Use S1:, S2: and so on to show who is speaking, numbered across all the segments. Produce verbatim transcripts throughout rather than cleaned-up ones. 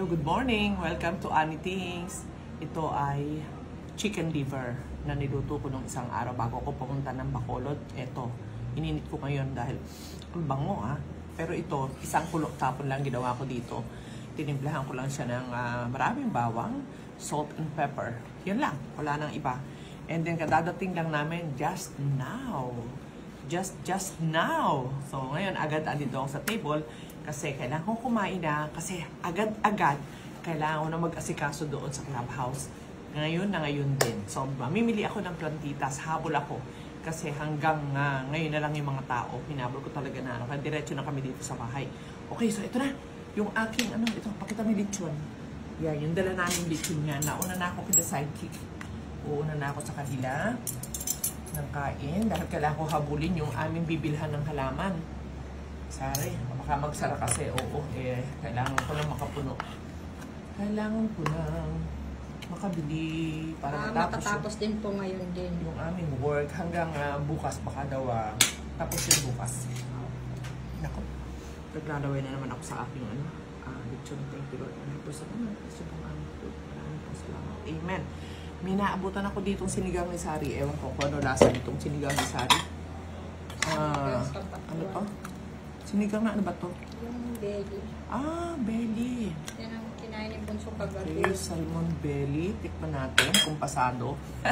S1: good morning! Welcome to Annie Things. Ito ay chicken liver na niluto ko nung isang araw bago ko pumunta ng Bacolod. Ito, ininit ko ngayon dahil ang bango ah. Pero ito, isang kulok tapon lang ginawa ko dito. Tinimplahan ko lang siya ng uh, maraming bawang, salt and pepper. Yan lang, wala nang iba. And then kadadating lang namin just now. Just, just now. So ngayon agad andito ako sa table. Kasi kailangan ko kumain na, kasi agad-agad kailangan ko na mag-asikaso doon sa clubhouse. Ngayon na ngayon din. So, mamimili ako ng plantitas, habol ako. Kasi hanggang uh, ngayon na lang yung mga tao, hinabol ko talaga na. Ano, diretso na kami dito sa bahay. Okay, so ito na. Yung aking, ano, ito, pakita mo yung lechon. Yan, yung dala namin lechon yan. Nauna na ako kina sidekick. Uuna na ako sa kanila ng kain. Dahil kailangan ko habulin yung aming bibilhan ng halaman. Sorry, baka magsara kasi, oo, eh, kailangan ko lang makapuno. Kailangan ko lang makabili para
S2: ah,
S1: matapos,
S2: matatapos
S1: yung,
S2: din po ngayon din.
S1: Yung aming work hanggang uh, bukas, baka daw uh, tapos yung bukas. Nako, naglalaway na naman ako sa aking ano, uh, lechon. Thank you Lord. Ito sa mga, kasi pang ano, maraming po salamat. Amen. May naabutan ako ditong sinigang ni Sari. Ewan ko kung ano lasa nitong sinigang ni Sari. Uh, ano to? Sinigang na ano ba to?
S2: Yung belly.
S1: Ah, belly.
S2: Yan ang kinain ni Bunso kagabi.
S1: Okay, salmon belly. Tikman natin. Kumpasado.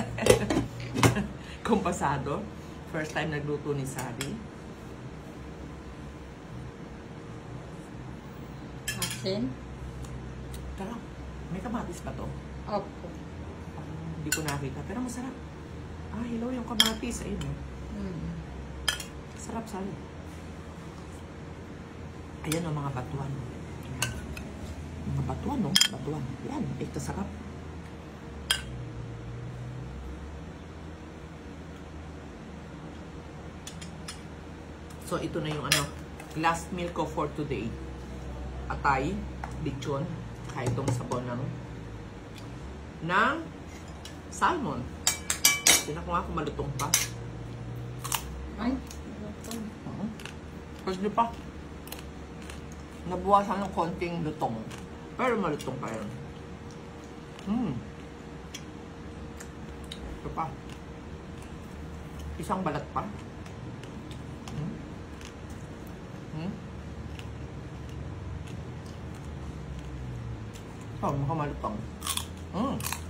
S1: Kumpasado. First time nagluto ni Sari.
S2: Asin.
S1: Tara, may kamatis ba to?
S2: Opo.
S1: Um, hindi ko nakita. Pero masarap. Ah, hello yung kamatis. Ayun eh.
S2: Mm.
S1: Sarap, Sari. Ayan o, mga batuan. Ayan. Mga batuan, no? Batuan. Ayan, ito sarap. So, ito na yung ano, last meal ko for today. Atay, lechon, kahit itong sabon ng ng salmon. Tinan ko nga kung malutong pa.
S2: Ay, malutong.
S1: Uh-huh. Kasi di pa. Nabuwasan ng konting lutong. Pero malutong pa yun. Hmm. Ito pa. Isang balat pa. Hmm. Hmm. Oh, mukhang malutong. Hmm.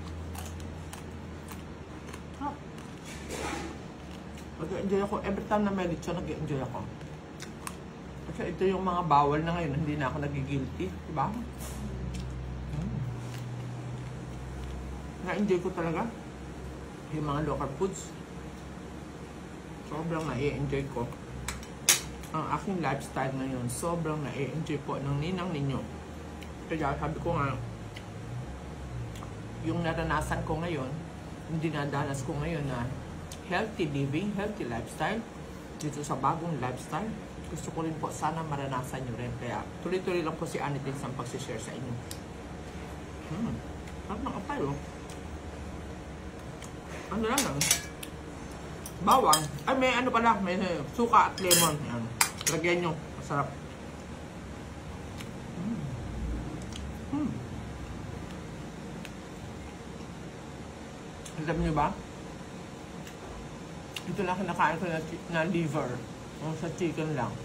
S1: Ah. Nag-enjoy ako. Every time na may lechon, nag-enjoy ako. Kasi ito yung mga bawal na ngayon, hindi na ako nagigilty, diba? Hmm. Na-enjoy ko talaga yung mga local foods. Sobrang na-enjoy ko ang aking lifestyle ngayon. Sobrang na-enjoy po ng ninang ninyo. Kaya sabi ko nga, yung naranasan ko ngayon, yung dinadanas ko ngayon na healthy living, healthy lifestyle, dito sa bagong lifestyle, gusto ko rin po sana maranasan nyo rin. Kaya tuloy-tuloy lang po si Annie Things ang pagsishare sa inyo. Hmm. Sarap ng apay, oh. Ano lang lang. Bawang. Ay, may ano pala. May suka at lemon. Yan. Lagyan nyo. Masarap. Hmm. Hmm. Alam nyo ba? Ito lang kinakain ko na, na liver. Sa chicken lang.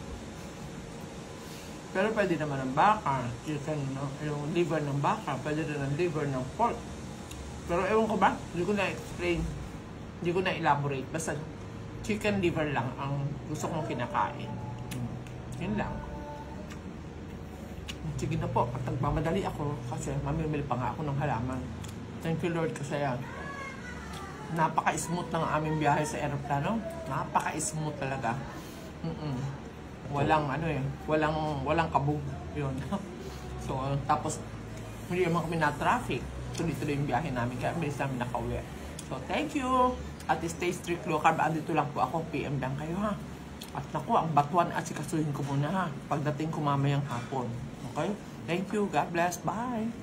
S1: Pero pwede naman ng baka, chicken, no? Yung liver ng baka, pwede rin ng liver ng pork. Pero ewan ko ba? Hindi ko na-explain. Hindi ko na-elaborate. Basta chicken liver lang ang gusto kong kinakain. Hmm. Yun lang. Sige na po. At nagmamadali ako kasi mamimili pa nga ako ng halaman. Thank you Lord kasi yan. Napaka-smooth ng aming biyahe sa aeroplano. Napaka-smooth talaga. Mm-mm. Walang ano eh, walang walang kabog 'yun. So tapos hindi naman kami na traffic. Tuloy-tuloy yung biyahe namin kaya bilis namin nakauwi. So thank you. At stay strict low carb. Andito lang po ako. P M lang kayo ha. At naku, ang batuan at sikasuhin ko muna ha. Pagdating ko mamayang hapon. Okay? Thank you. God bless. Bye.